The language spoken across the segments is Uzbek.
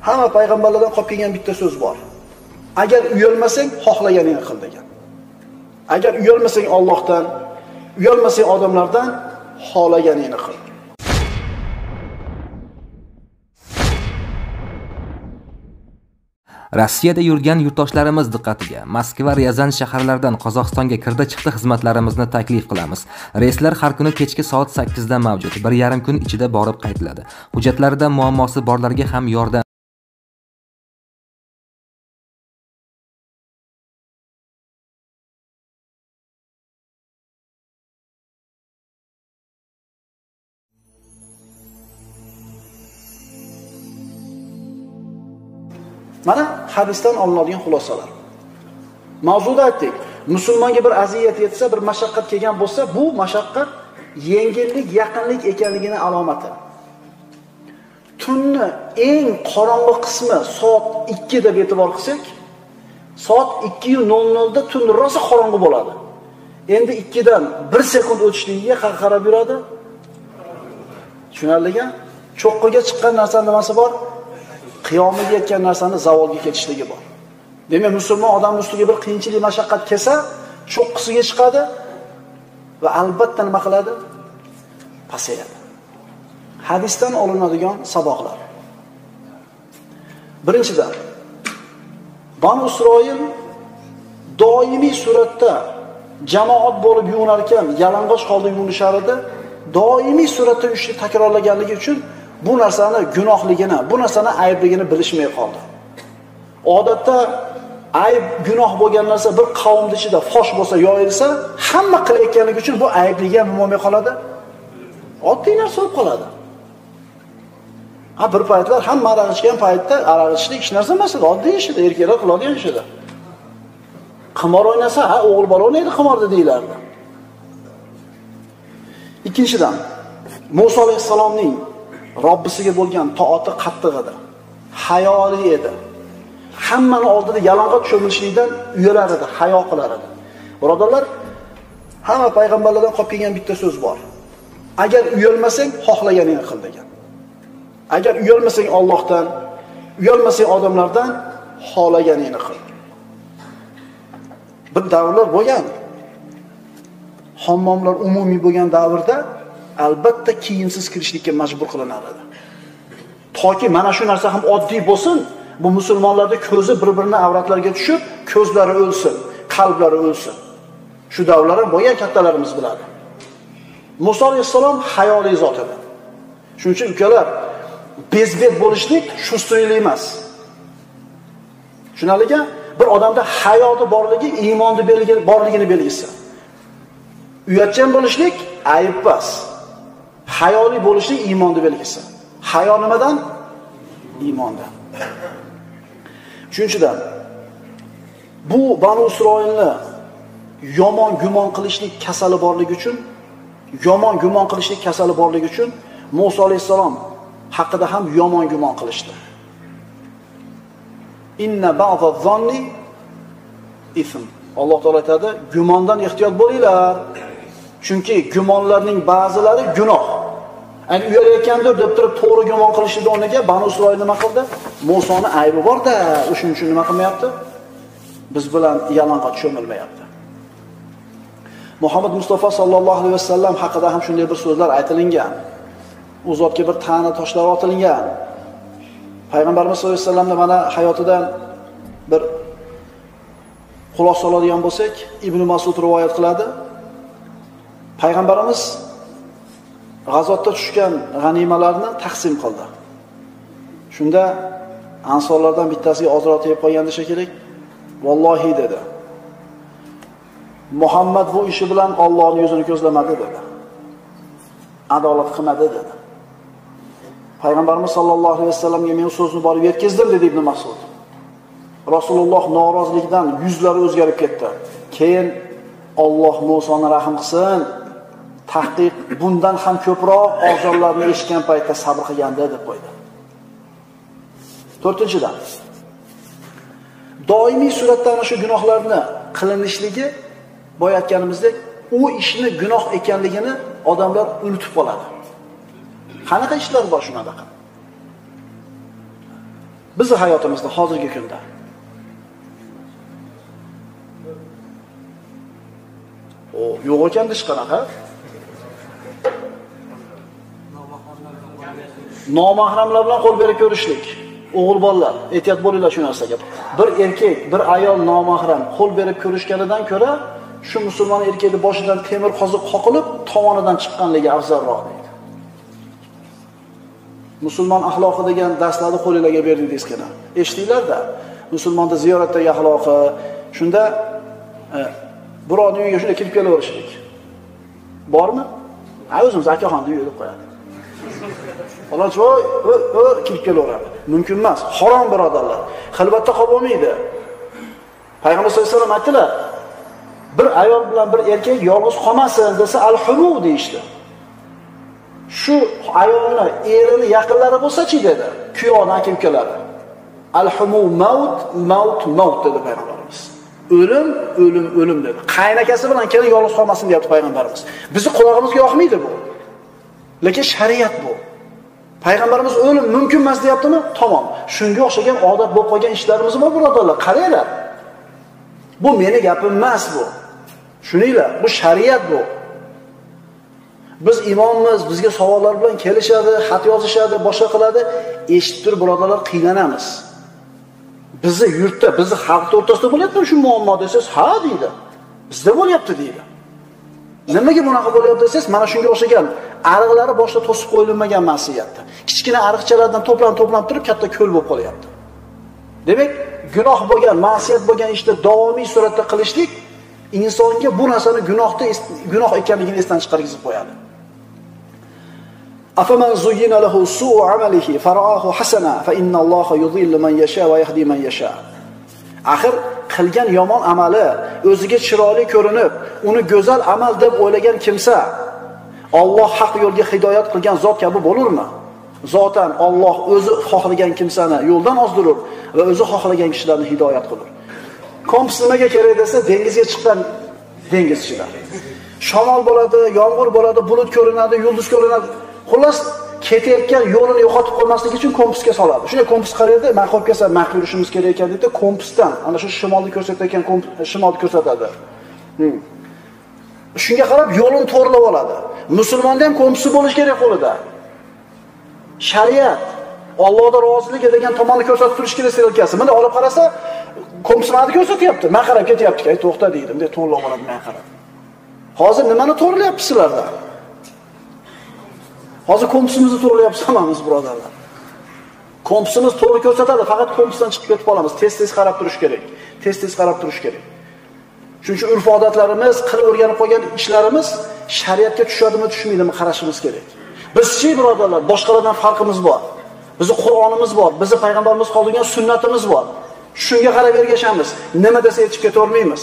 Hamma payg'ambarlardan qolib kelgan bitta so'z bor. Agar uyalmasang, xohlaganingni qil degan. Agar uyalmasang Allohdan, uyalmasang odamlardan, xohlaganingni qil. Rossiyada yurgan yurtdoshlarimiz diqqatiga Moskva, Ryazan shaharlaridan Qozog'istonga kirdi-chiqdi xizmatlarimizni taklif qilamiz. Reyslar har kuni kechki soat 8 da mavjud. 1,5 kun ichida borib qaytiladi. Hujjatlarida muammosi borlarga ham yordam Mana hadisdan olinadigan xulosalar. Mavzuda aytdik. Musulmonga bir aziyat yetsa, bir mashaqqat kelgan bo'lsa, bu mashaqqat yengillik, yaqinlik ekanligining alomati. Tunni eng qorong'u qismi soat 2 deb e'tibor qilsak, soat 2:00 da tun rosa qorong'u bo'ladi. Endi 2 dan 1 sekund o'tishligiga qarab yuradi. Tushunarlimi? Cho'qqiga chiqqan narsa nimasi bor? Qiyomatga yetgan narsani zavolga ketishligi bor. Demak, musulmon odam ustiga bir qiyinchilik, mashaqqat kelsa, cho'qqisiga chiqadi va albatta nima qiladi? Pasayadi. Hadisdan olinadigan saboqlar. Birinchidan, Banu Isroil doimiy suratda jamoat bo'lib yuvinar ekan, yalang'och holda yuvinishar edi. Doimiy suratda yurishni takrorlaganligi uchun bu narsani gunohligini, bu narsani aybligini bilishmay qoldi. Odatda ayb, gunoh bo'lgan narsa bir qavmning ichida fosh bo'lsa, yoyilsa, hamma qilayotganligi uchun bu aybliga nima bo'lmay qoladi? Oddiy narsa bo'lib qoladi. Bir paytlar hamma aroq ichgan paytda aroq ichishlik hech narsa emas edi, oddiy ish edi, erkaklar qiladigan ish edi. Qimor o'ynasa, o'g'il bola o'ynaydi qimorda deyilardi. Ikkinchidan, Musa alayhisalomning Robbisiga bo'lgan toati qattiq edi. Hayoli edi. Hammani oldida yalang'och cho'milishlikdan uyalar edi, hayo qilar edi. Birodarlar, hamma payg'ambarlardan qolib kelgan bitta so'z bor. Agar uyalmasang, xohlaganingni qil degan. Agar uyalmasang Allohdan, uyalmasang odamlardan, xohlaganingni qil. Bir davrlar bo'lgan. Hammomlar umumiy bo'lgan davrda albatta kiyimsiz kirishlikka majbur qilinar edi. Toki mana shu narsa ham oddiy bo'lsin, bu musulmonlarning ko'zi bir-birining avratlariga tushib, ko'zlari o'lsin, qalblari o'lsin. Shu davrlar ham bo'lgan, kattalarimiz biladi. Musa alayhisalom hayoli zot edi. Shuning uchun ukalar, bezbet bo'lishlik shustroylik emas. Tushunarlimi? Bir odamda hayoti borligi, iymonni borligini belgisi. Uyatchan bo'lishlik ayb emas. Hayoli bo'lishlik iymonning belgisi. Hayo nimadan? Iymondan. Uchinchidan, bu Banu Isroilni yomon gumon qilishlik kasali borligi uchun Musa alayhisalom haqida ham yomon gumon qilishdi. Inna ba'daz-zanni ism. Alloh taolo aytadi, gumondan ehtiyot bo'linglar. Chunki gumonlarning ba'zilari gunoh. Ya'ni uyalayotgandir deb turib to'g'ri gumon qilishning o'rniga Banu Isroil nima qildi? Musoni aybi bor-da, o'shuning uchun nima qilmayapti? Biz bilan yalang'och cho'milmayapti. Muhammad Mustafa sallallohu alayhi vasallam haqida ham shunday bir so'zlar aytilingan. U zotga bir ta'na toshlar otilingan. Payg'ambarimiz sollallohu alayhi vasallamning mana hayotidan bir xulosa oladigan bo'lsak, Ibn Mas'ud rivoyat qiladi. Payg'ambarimiz g'azotda tushgan g'animalarni taqsim qildi. Shunda ansorlardan bittasiga ozroq tegib qolganda shekilli, "Vallohi" dedi. "Muhammad bu ishi bilan Allohning yuzini ko'zlamadi" dedi. "Adolat qilmadi" dedi. Payg'ambarimiz sollallohu alayhi vasallamga men so'zni borib yetkazdim dedi Ibn Mas'ud. Rasululloh noroziligidan yuzlari o'zgarib ketdi. Keyin Alloh Musoni rahim qilsin, tahqiq bundan ham ko'proq ozorlarni eshitgan paytda sabr qilganda deb qo'ydi. To'rtinchidan, doimiy suratda ana shu gunohlarni qilinishligi, boya aytganimizdek, u ishni gunoh ekanligini odamlar unutib qoladi. Qanaqa ishlar bor shunaqa? Bizning hayotimizda hozirgi kunda. Yo'q ekan hech qanaqa. Nomahramlar bilan qo'l berib ko'rishlik. O'g'il bolalar, ehtiyot bo'linglar shu narsaga. Bir erkak, bir ayol nomahram qo'l berib ko'rishganidan ko'ra, shu musulmon erkakning boshidan temir qoziq qoqilib, tovonidan chiqqanligi afzalroq deydi. Musulmon axloqi degan darslarni qo'lingizga berdik deskana. Eshitdinglar-da. Musulmonda ziyoratdagi axloqi, shunda birovning uyiga shunday kirib kelaverishlik. Bormi? Ha, o'zimiz akaxon deb yo'lib qo'yadi. Falonchivoy kirib kelaveradi. Mumkin emas. Harom birodarlar. Xilvatda qolib bo'lmaydi. Payg'ambar sollallohu alayhi vasallam aytdilar, bir ayol bilan bir erkak yolg'iz qolmasin desa al-humu deyishdi. Shu ayolni erini yaqinlari bo'lsa-chi dedi. Kuyovni aka-ukalari. Al-humu maut dedi payg'ambarimiz. O'lim dedi. Qaynakasi bilan kelin yolg'iz qolmasin deyapti payg'ambarimiz. Bizi qulog'imizga yoqmaydi bu. Lekin shariat bu. Payg'ambarimiz o'lim mumkin emas deyaptimi? Tamom. Shunga o'xshagan odat bo'lib qolgan ishlarimiz bor birodarlar. Qaranglar. Bu meni gapim emas bu. Shuninglar, bu shariat bu. Biz imommiz, bizga savollar bilan kelishadi, xat yozishadi, boshqa qiladi. Eshitib turib birodarlar qiynalamiz. Bizni yurtda, bizni xalq o'rtasida bo'lyapti shu muammo desangiz, ha deydi. Bizda bo'lyapti deydi. Nimaga bunaqa bo'lyapti desangiz, mana shunga o'xshagan ariqlari boshda to'sib qo'yilmagan ma'siyatda. Kichkina ariqchalardan to'planib turib katta ko'l bo'lib qolyapti. Demak, gunoh bo'lgan, ma'siyat bo'lgan ishda davomiy suratda qilishlik insonga bu narsani gunoh ekanligini esdan chiqargizib qo'yadi. Afaman zuyyina lahu su'u amalihi fara'ahu hasana fa inna Alloha yudhillu man yasha va yahdi man yasha. Axir qilgan yomon amali o'ziga chiroyli ko'rinib, uni go'zal amal deb o'ylagan kimsa Alloh haq yo'lga hidoyat qilgan zot kabi bo'lurmi? Zotan Alloh o'zi xohlagan kimsani yo'ldan ozdirur va o'zi xohlagan kishilarni hidoyat qilur. Kompas nimaga kerak desa, dengizga chiqqan dengizchilar. Shamol bo'ladi, yomg'ir bo'ladi, bulut ko'rinadi, yulduz ko'rinadi. Xullas, ketayotgan yo'lini yo'qotib qo'ymaslik uchun kompasga soladi. Shunday kompas qaraydi, men qo'yib kelsam, maqt yurishimiz kerak ekan deb kompasdan, ana shu shimolni ko'rsatayotgan shimolni ko'rsatadi. Shunga qarab yo'lini to'g'rilab oladi. Musulmonda ham kompasi bo'lish kerak qo'lida. Shariat Allohga rozilik degan tomonni ko'rsatib turish kerak selkasi. Mana olib qarasa, kompasni ko'rsatyapti. Men qarab ketyapti. Ay to'xta deydi. Bunday to'g'rilab oladi men qarab. Hozir nimani to'g'rilayapsiz sizlarda? Hozir kompasimizni to'g'rilayapsiz hammamiz birodarlar. Kompasimiz to'g'ri ko'rsatadi, faqat kompasdan chiqib ketib qolamiz. Tez qarab turish kerak. Tez qarab turish kerak. Shuning uchun urf odatlarimiz, qilib o'rganib qolgan ishlarimiz shariatga tushadimi, tushmaydimi qarashimiz kerak. Biz-chi birodarlar, boshqalardan farqimiz bor. Bizning Qur'onimiz bor, bizning payg'ambarimiz qoldirgan sunnatimiz bor. Shunga qarab ergashamiz. Nima desa yetib keta olmaymiz.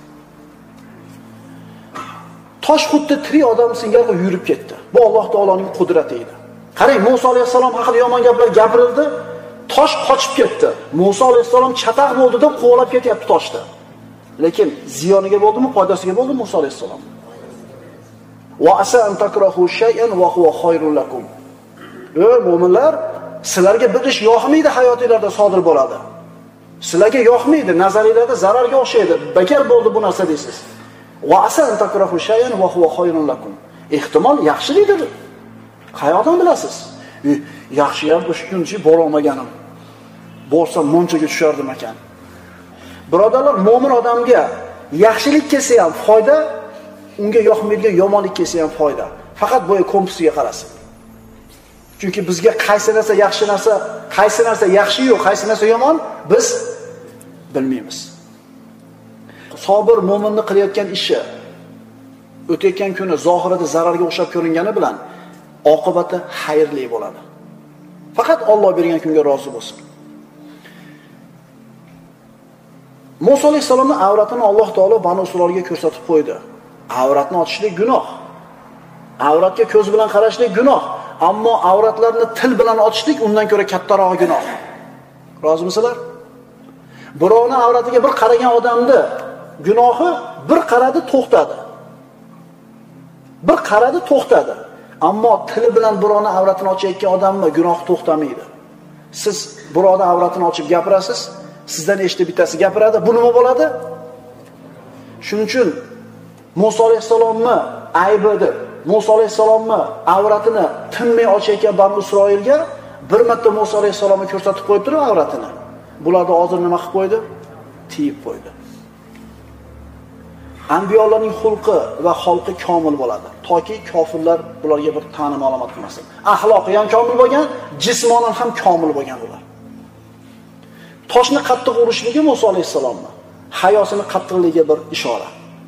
Tosh xuddi tirik odam singari yurib ketdi. Bu Alloh taoloning qudrati edi. Qarang, Musa alayhisalom haqida yomon gaplar gapirildi, tosh qochib ketdi. Musa alayhisalom chataq bo'ldi deb qo'g'lab ketyapti toshda. Lekin ziyoniga bo'ldimi, foydasiga bo'ldi Musa alayhisalom. Wa asa an takrahu shay'an wa huwa khayrun lakum. Ey mu'minlar, sizlarga bir ish yoqmaydi, hayotingizda sodir bo'ladi. Sizlarga yoqmaydi, nazariylarda zararga o'xshaydi. Bekor bo'ldi bu narsa deysiz. Wa asa an takrahu shay'an wa huwa khayrun lakum. Ehtimol yaxshilikdir. Qayoqdan bilasiz? Yaxshi ham o'sha kunchi bora olmaganim. Borsam munchaga tushardim ekan. Birodarlar, mo'min odamga yaxshilik kelsa ham foyda, unga yoqmaydigan yomonlik kelsa ham foyda. Faqat bo'yi kompasiga qarasin. Chunki bizga qaysi narsa yaxshi-yu, qaysi narsa yomon biz bilmaymiz. Sobir mo'minning qilayotgan ishi o'tayotgan kuni zohirida zararga o'xshab ko'ringani bilan oqibati xayrli bo'ladi. Faqat Alloh bergan kunga rozi bo'lsin. Musa alayhisolamning avratini Alloh taolo Banu Isroilga ko'rsatib qo'ydi. Avratni ochishlik gunoh. Avratga ko'z bilan qarashlik gunoh. Ammo avratlarni til bilan ochishlik undan ko'ra kattaroq gunoh. Rozimisizlar? Birovning avratiga bir qaragan odamni gunohi bir qaradi to'xtadi. Ammo tili bilan birovning avratini ochayotgan odamning gunohi to'xtamaydi. Siz birovning avratini ochib gapirasiz, sizdan eshitib bittasi gapiradi, bu nima bo'ladi? Shuning uchun Musa alayhisalomni aybi deb, Musa alayhisalomni avratini tinmay ochayotgan Banu Isroilga bir marta Musa alayhisalomni ko'rsatib qo'yib turib avratini. Bularni hozir nima qilib qo'ydi? Tiyib qo'ydi. Anbiyolarning xulqi va xalqi komil bo'ladi, toki kofirlar bularga bir ta'nim alomat qilmasin. Axloqi ham komil bo'lgan, jismonan ham komil bo'lgan ular. Toshni qattiq urishligi Musa alayhisalomni hayosini qattiqligiga bir ishora.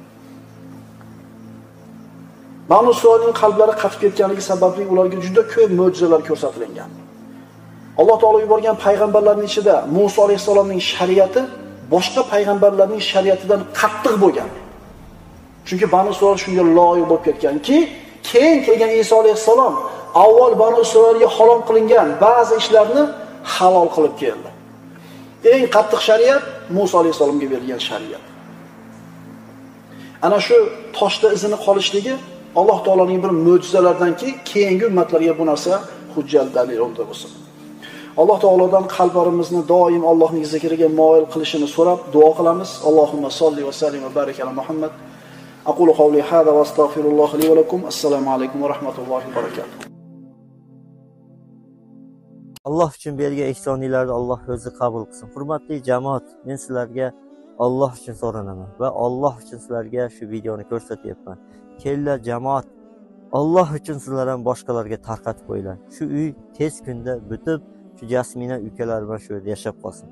Banu Isroilning qalblari qatib ketganligi sababli ularga juda ko'p mo'jizalar ko'rsatilgan. Alloh taolo yuborgan payg'ambarlarning ichida Musa alayhisalomning shariati boshqa payg'ambarlarning shariatidan qattiq bo'lgan. Chunki Banu Isroil shunga loyiq bo'lib ketganki, keyin kelgan Iso alayhisalom avval Banu Isroilga harom qilingan ba'zi ishlarni halol qilib keldi. Eng qattiq shariat Musa alayhisalomga berilgan shariat. Ana shu toshda izini qolishligi Alloh taoloning bir mo'jizalaridanki, keyingi ummatlarga bu narsa hujjat dalil bo'lsin. Alloh taolodan qalblarimizni doim Allohning zikriga moyil qilishini so'rab duo qilamiz. Allohumma solli va sallim va barik ala Muhammad. Aqulu qawli hada va astaghfirulloh li va lakum. Assalomu alaykum va rahmatullohi va barakatuh. Alloh uchun bergan ihsoninglarni Alloh o'zi qabul qilsin. Hurmatli jamoat, men sizlarga Alloh uchun so'ranaman va Alloh uchun sizlarga shu videoni ko'rsatyapman. Kelinglar jamoat, Alloh uchun sizlar ham boshqalarga tarqatib qo'yinglar. Shu uy tez kunda bitib, shu Jasmina ukalar bilan shu yerda yashab qolsin.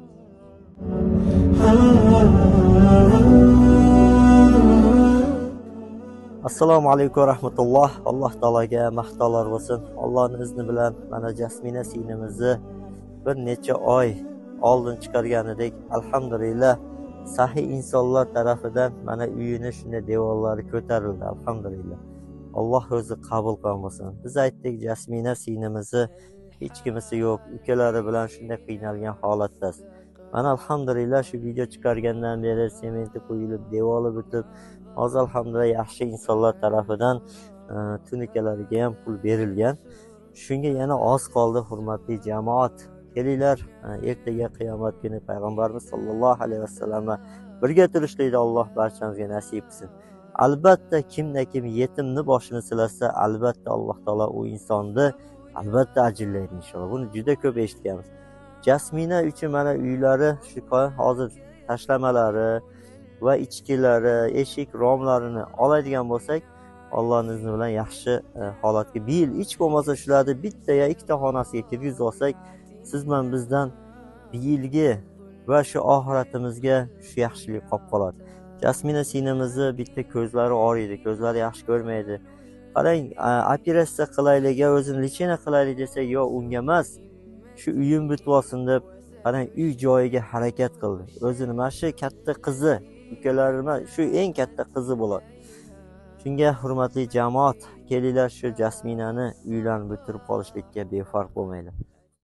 Assalomu alaykum va rahmatulloh. Alloh taolaga maqtovlar bo'lsin. Allohning izni bilan mana Jasmina sinimizni bir necha oy oldin chiqargan edik. Alhamdulillah, sahiy insonlar tarafidan mana uyini shunday devorlari ko'tarildi. Alhamdulillah. Alloh o'zi qabul qilsin. Biz aytdik, Jasmina sinimizni hech kimisi yo'q, ukalari bilan shunday qiynalgan holatdasiz. Mana alhamdulillah shu video chiqargandan beri sementi qo'yilib, devori bitib, hozir alhamdulillah yaxshi insonlar tarafidan tunikalariga ham pul berilgan. Shunga yana oz qoldi, hurmatli jamoat. Kelinglar, ertaga qiyomat kuni payg'ambarimiz sollallohu alayhi vasallamga birga turishlikni Alloh barchamizga nasib qilsin. Albatta kim yetimni boshini silasa, albatta Alloh taolo u insonni albatta ajrlaydi inshaalloh. Buni juda ko'p eshitganmiz. Jasmina uchun mana uylari shu hozir tashlamalari va ichkilari, eshik romlarini oladigan bo'lsak, Allohning izni bilan yaxshi holatga bir yil hech bo'lmasa shularni bitta ya ikkita xonasiga kirgizib olsak, siz bilan bizdan bir yilga va shu oxiratimizga shu yaxshilik qolib qoladi. Jasmina sinimizni bitta ko'zlari og'riydi, ko'zlari yaxshi ko'rmaydi. Qarang, operatsiya qilaylik, o'zini lichena qilaylik desak, yo unga emas, shu uyim bitib olsin deb, qarang, uy joyiga harakat qildi. O'zini mana shu katta qizi, ukalarimiz shu eng katta qizi bo'ladi. Shunga hurmatli jamoat, kelinglar shu Jasminani uylarni bitirib qolishlikka befarq bo'lmaylar.